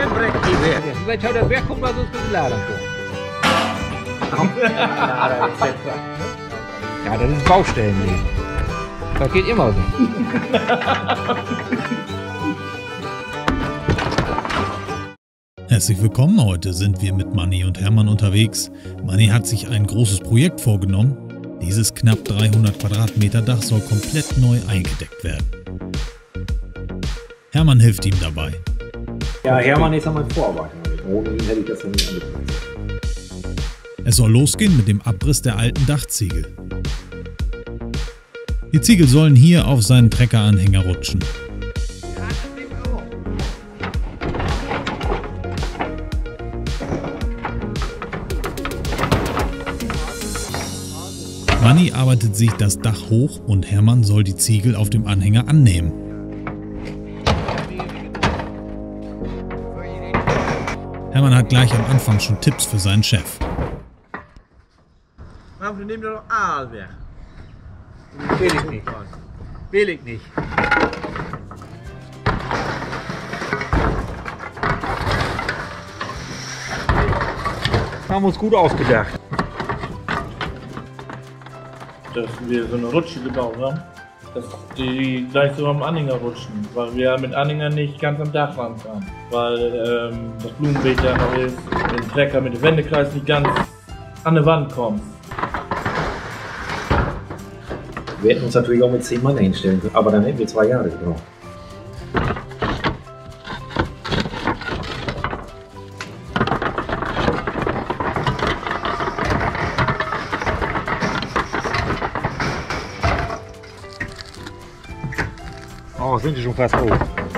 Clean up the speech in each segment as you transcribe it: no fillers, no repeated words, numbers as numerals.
Wer brennt die Wehr? Vielleicht hat der Berg, kommt mal so ein Laden vor. Ja, das ist Baustellenleben. Das geht immer so. Herzlich willkommen, heute sind wir mit Manni und Hermann unterwegs. Manni hat sich ein großes Projekt vorgenommen. Dieses knapp 300 Quadratmeter Dach soll komplett neu eingedeckt werden. Hermann hilft ihm dabei. Ja, Hermann ist ja mein Vorarbeiter. Ohne ihn hätte ich das ja nicht angepasst. Es soll losgehen mit dem Abriss der alten Dachziegel. Die Ziegel sollen hier auf seinen Treckeranhänger rutschen. Manni arbeitet sich das Dach hoch und Hermann soll die Ziegel auf dem Anhänger annehmen. Hermann hat gleich am Anfang schon Tipps für seinen Chef. Warum nehmen wir doch Aal weg? Will ich nicht. Will ich nicht. Haben wir uns gut ausgedacht. Dass wir so eine Rutsche gebaut haben, dass die gleich so am Anhänger rutschen, weil wir mit Anhänger nicht ganz am Dach ranfahren, weil das Blumenbeet ja noch ist, den Trecker mit dem Wendekreis nicht ganz an die Wand kommt. Wir hätten uns natürlich auch mit 10 Mann hinstellen können, aber dann hätten wir 2 Jahre gebraucht. Oh, sind die schon fast hoch.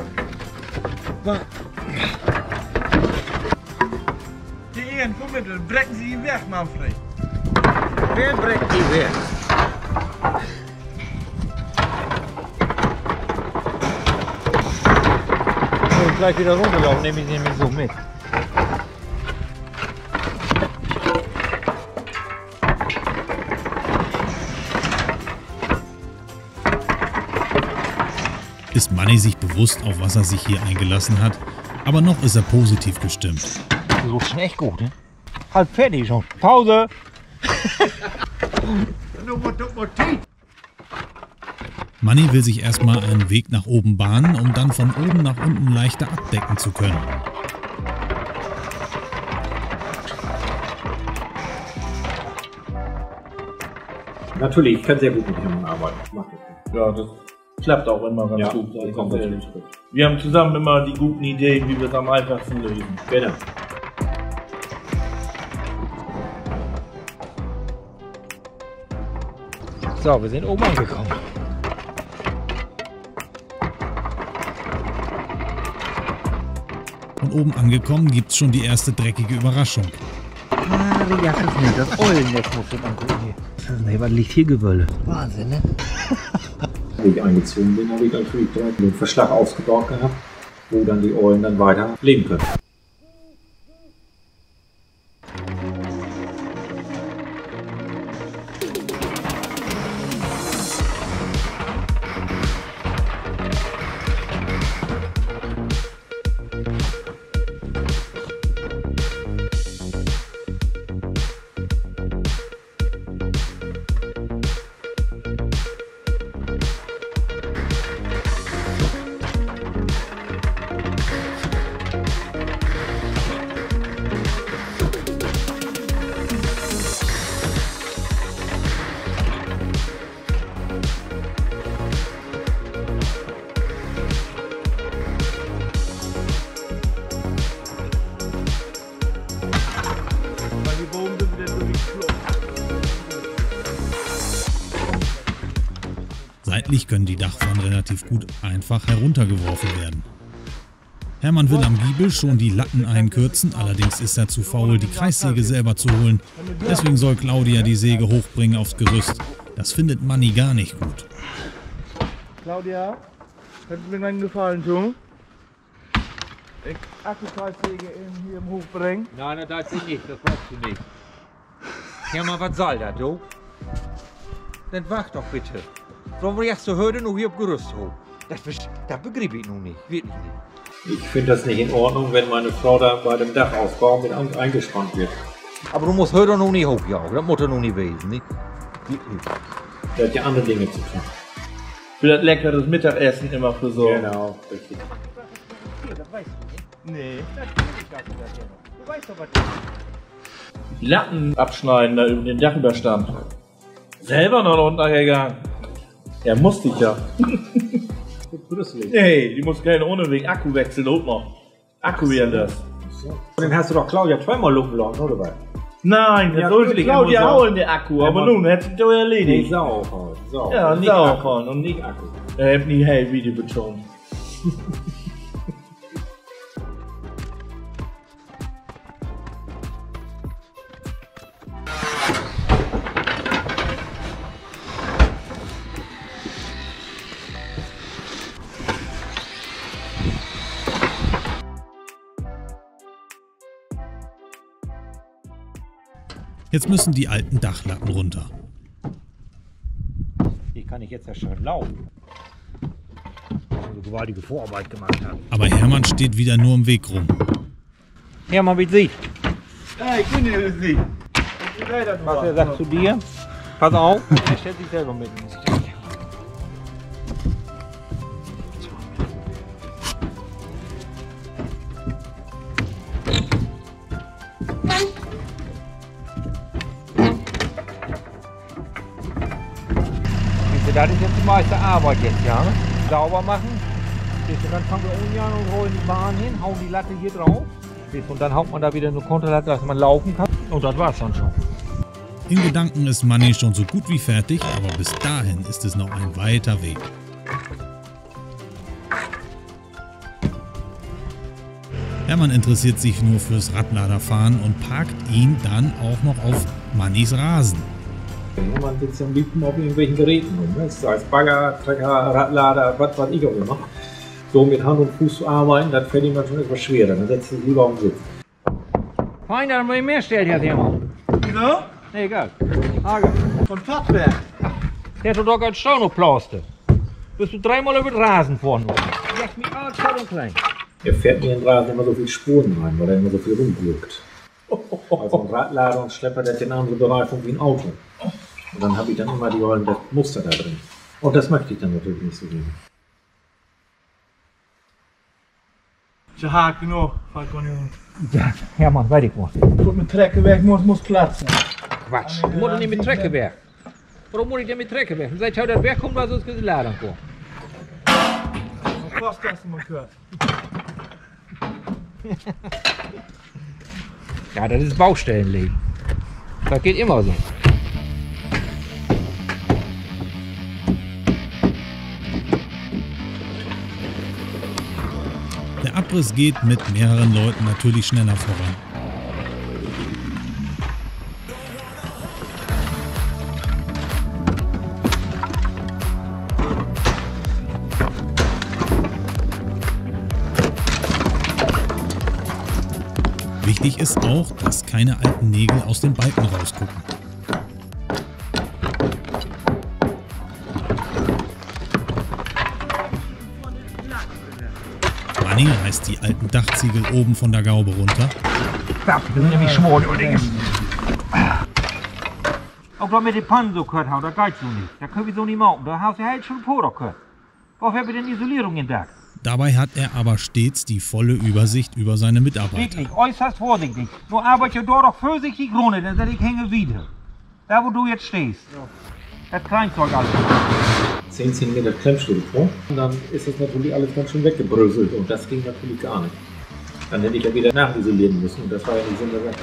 Die Ehren, komm mit, brechen Sie ihn weg, Manfred. Wer brennt die Wehr? Ich will gleich wieder runterlaufen, nehme ich nämlich so mit. Ist Manni sich bewusst, auf was er sich hier eingelassen hat, aber noch ist er positiv gestimmt. So ist schon echt gut, ne? Halb fertig schon. Pause! Manni will sich erstmal einen Weg nach oben bahnen, um dann von oben nach unten leichter abdecken zu können. Natürlich, ich kann sehr gut mit Hermann arbeiten. Ich mach das. Ja, das klappt auch immer ganz gut. das kommt natürlich gut. Wir haben zusammen immer die guten Ideen, wie wir es am einfachsten lösen. Genau. So, wir sind oben angekommen. Und oben angekommen gibt's schon die erste dreckige Überraschung. Ja, das ist nicht. Das Eulennetz muss ich angucken hier. Nee, was liegt hier Gewölle? Wahnsinn, ne? Als ich eingezogen bin, habe ich natürlich direkt einen Verschlag aufgebaut gehabt, wo dann die Eulen dann weiter leben können. Seitlich können die Dachpfannen relativ gut einfach heruntergeworfen werden. Hermann will am Giebel schon die Latten einkürzen, allerdings ist er zu faul, die Kreissäge selber zu holen. Deswegen soll Claudia die Säge hochbringen aufs Gerüst. Das findet Manni gar nicht gut. Claudia, könntest du mir einen Gefallen tun? Ich Akkukreissäge hier im Hof bringen? Nein, das darfst du nicht, das brauchst du nicht. Hermann, was soll das, du? Dann wach doch bitte. Sollen wir jetzt so heute noch hier auf Gerüst hoch? Das begrieb ich noch nicht, wirklich nicht. Ich finde das nicht in Ordnung, wenn meine Frau da bei dem Dachausbau mit eingespannt wird. Aber du musst heute noch nicht hochjagen, das muss er noch nicht wissen. Nicht? Der hat ja andere Dinge zu tun. Für das leckeres Mittagessen immer für so. Genau, richtig. Nee. Du weißt doch, was das ist. Die Latten abschneiden da über den Dachüberstand. Selber noch runtergegangen. Ja, musste ich ja. Brüsselig. Nee, die muss keine ohne wegen Akku wechseln und noch. Akku wie das. Den hast du doch Claudia zweimal lumpen lassen, oder was? Nein, Ja, das sollte natürlich, Claudia immer so. holen, den Akku. Aber nun, hätte ich doch Nee, erledigt. Sau aufhauen. Sau. Ja, nicht Sau Akku. aufhauen und Nicht Akku. Er hat nie hey Video betont. Jetzt müssen die alten Dachlatten runter. Hier kann ich jetzt ja schon laufen. Also gewaltige Vorarbeit gemacht hat. Aber Hermann steht wieder nur im Weg rum. Hermann, wie sieht? Ja, ich bin hier Sie. Was er sagt zu dir? Pass auf, er stellt sich selber mit. Das ist jetzt die meiste Arbeit jetzt, ja? Sauber machen. Und dann fangen wir unten an und rollen die Bahn hin, hauen die Latte hier drauf. Und dann haut man da wieder eine Konterlatte, dass man laufen kann. Und das war's dann schon. In Gedanken ist Manni schon so gut wie fertig, aber bis dahin ist es noch ein weiter Weg. Hermann interessiert sich nur fürs Radladerfahren und parkt ihn dann auch noch auf Mannis Rasen. Man sitzt am liebsten auf irgendwelchen Geräten rum. Ne? Sei es Bagger, Trecker, Radlader, was weiß ich auch immer. So mit Hand und Fuß zu arbeiten, das fällt ihm dann schon etwas schwerer. Dann setzt er sich lieber auf den Sitz. Fein, dann will ich mehr stellen, Herr Hermann. Wieso? Nee, egal. Hager. Von Fahrtwerk. Der hat doch als Staunoplaste. Bist du dreimal über den Rasen fahren. Lass mich alles klein und klein. Er fährt mir in den Rasen immer so viel Spuren rein, weil er immer so viel rumgurkt. Also ein Radlader und Schlepper, der hat eine andere Bereifung wie ein Auto. Und dann habe ich dann immer das Muster da drin. Und das möchte ich dann natürlich nicht so gerne. Ze haken nog, Falcon. Ja, Hermann, weiß ich mal. Goed met trekken weg, muss plaatsen. Quatsch, du musst doch nicht mit Trecker weg. Warum muss ich denn mit Trecker weg? Seit heute wegkommt, was uns geladen kommt. Vast als je maar kwijt. Ja, das ist Baustellenleben. Das geht immer so. Der Abriss geht mit mehreren Leuten natürlich schneller voran. Wichtig ist auch, dass keine alten Nägel aus den Balken rausgucken. Manni reißt die alten Dachziegel oben von der Gaube runter. Das sind nämlich schmol, übrigens. Auch da mit den Pannen so gehört haben, das geht so nicht. Da können wir so nicht machen. Da hast du halt schon vor gehört. Wofür haben wir denn Isolierung in Dach? Dabei hat er aber stets die volle Übersicht über seine Mitarbeiter. Wirklich, äußerst vorsichtig. Du arbeitest da doch vorsichtig runter, dann sag ich hänge wieder. Da wo du jetzt stehst. Das Kleinzeug alles. 10 cm Klemmschlüssel vor. Und dann ist das natürlich alles ganz schön weggebröselt. Und das ging natürlich gar nicht. Dann hätte ich ja wieder nachisolieren müssen. Und das war ja nicht Sinn der Sache.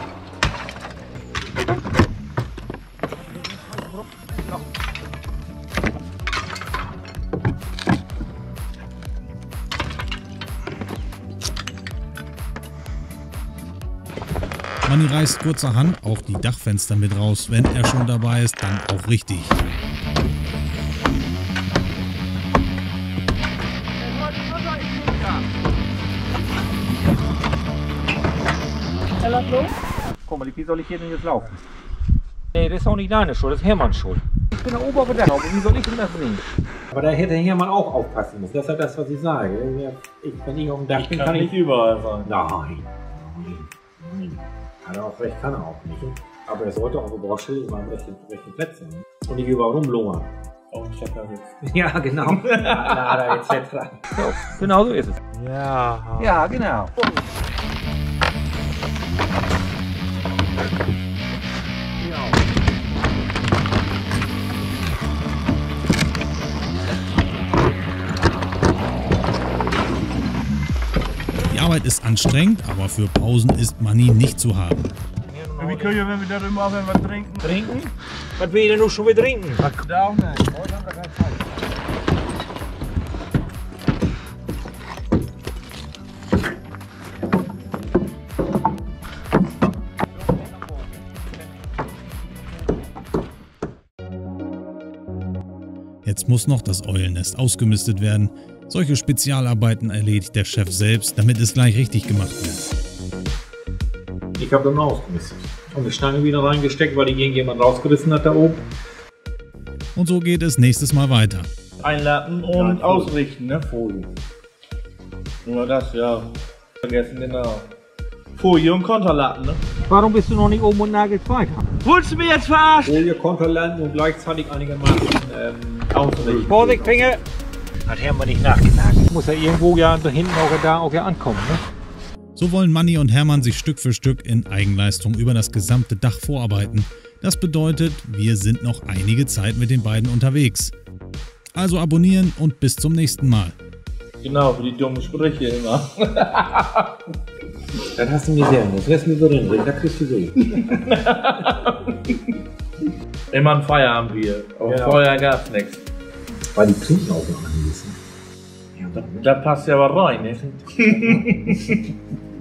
Manni reißt kurzerhand auch die Dachfenster mit raus. Wenn er schon dabei ist, dann auch richtig. Guck mal, wie soll ich hier denn jetzt laufen? Nee, das ist auch nicht deine Schuld, das ist Hermanns Schuld. Ich bin der Oberbedarf, wie soll ich denn das sehen? Aber da hätte Hermann auch aufpassen müssen. Das ist ja das, was ich sage. Wenn ich auf dem Dach Ich bin, kann nicht überall sein. Nein. Hat er auch recht, kann er auch nicht. Aber er sollte auf der Baustelle immer am rechten Plätzen. Und nicht überall rumlungern. Auf dem Schleppersitz. Ja, genau. Lader etc. So, genau so ist es. Ja. Ja, genau. Die Arbeit ist anstrengend, aber für Pausen ist Manni nicht zu haben. Wie können wir, wenn wir da immer was trinken? Trinken? Was will ich denn noch schon wieder trinken? Da auch nicht. Heute haben wir keine Zeit. Jetzt muss noch das Eulennest ausgemistet werden. Solche Spezialarbeiten erledigt der Chef selbst, damit es gleich richtig gemacht wird. Ich habe dann ausgemistet. Und die Stange wieder reingesteckt, weil die irgendjemand rausgerissen hat da oben. Und so geht es nächstes Mal weiter. Einladen und Ja, ausrichten, ne? Folie. Nur das, ja. Vergessen, genau. Folie und Konterlatten, ne? Warum bist du noch nicht oben und nagelst weiter? Willst du mich jetzt verarschen? Folie, Konterladen und gleichzeitig einigermaßen ausrichten. Vorsicht, Finger! Hat Hermann nicht nachgenagelt. Muss ja irgendwo ja da hinten auch ja ankommen, ne? So wollen Manni und Hermann sich Stück für Stück in Eigenleistung über das gesamte Dach vorarbeiten. Das bedeutet, wir sind noch einige Zeit mit den beiden unterwegs. Also abonnieren und bis zum nächsten Mal. Genau, für die dummen Sprüche immer. Dann hast du mir sehr das lässt mir so drin, da kriegst du so. Immer ein Feierabendbier. Aber Ja. vorher gab's nichts. Weil die Klinken auch noch angewiesen. Da passt ja aber rein, ne?